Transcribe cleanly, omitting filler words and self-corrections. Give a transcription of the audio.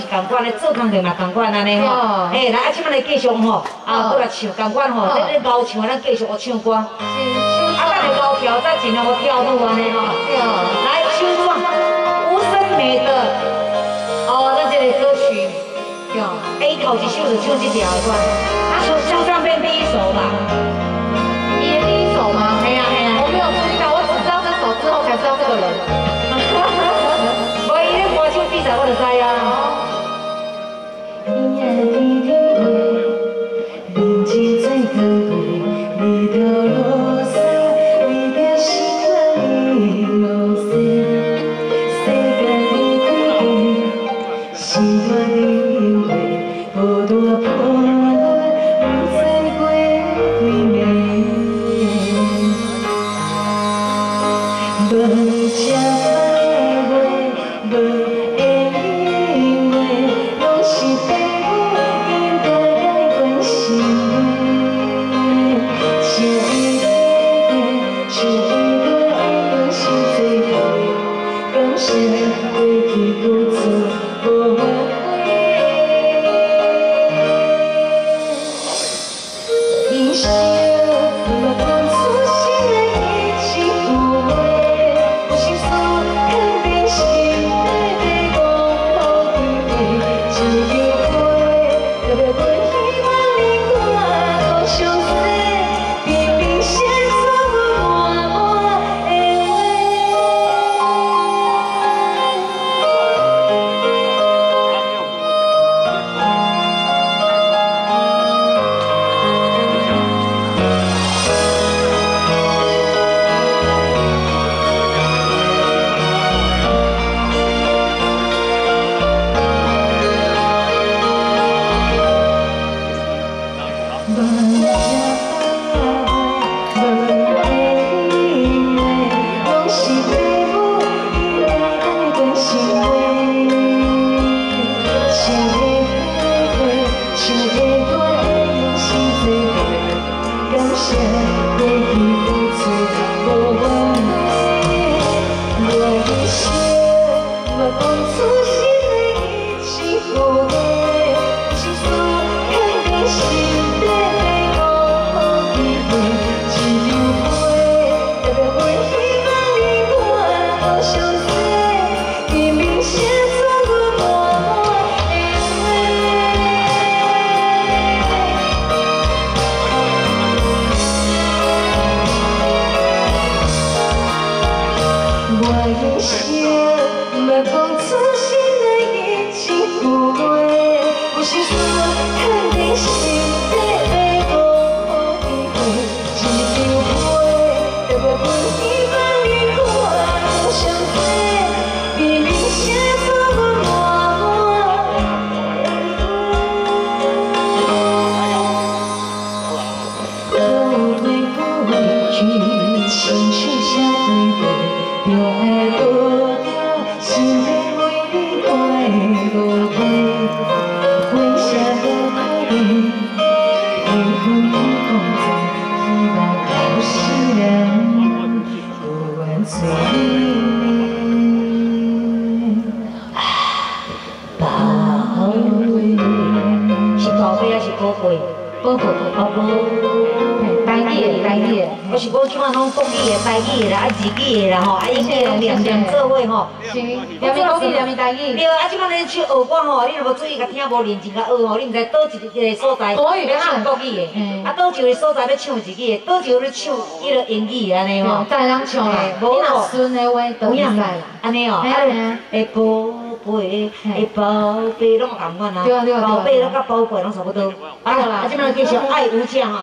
是共款的，做工课嘛共款安尼吼。哎，来，即摆来继续吼，搁来唱共款吼，咧熬唱，咱继续学唱歌。咱来熬跳，再尽量学跳舞安尼吼。来，唱歌，吴声梅的咱这个歌曲，A 头一首就唱这条歌，唱上边第一首吧。 你的第一首吗？ 嘿呀嘿呀， 我没有注意到，我只知道这首之后才知道这个人。 无伊咧歌唱比赛，我就知啊。认真做工课，日头落山，为着生活的路线，世界的改变，时代的流逝，无大破烂，不再过几暝，无吃饭的月，无。 我是无即马拢国语的、台语的啦，日语的啦吼，英语拢连做伙吼。 是，连咪国语，连咪台语。 对啊，即马咱去学歌吼，你若无注意甲听无认真甲学吼，你毋知倒一个所在要唱国语的，倒一个所在要唱日语的，倒一个要唱迄个英语的安尼吼。 再人唱啦，你若顺的话都会使啦。 安尼哦，会宝贝，会宝贝，拢共款啊。对啊，宝贝拢甲宝贝拢差不多。啊，即马继续爱无价吼。